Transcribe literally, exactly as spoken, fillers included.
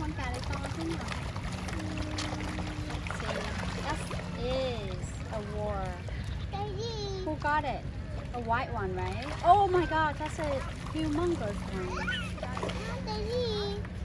con cá đấy to thế nhỉ? That is a war. Cái gì? Who got it? A white one, right? Oh my god, that's a humongous one. Cái gì?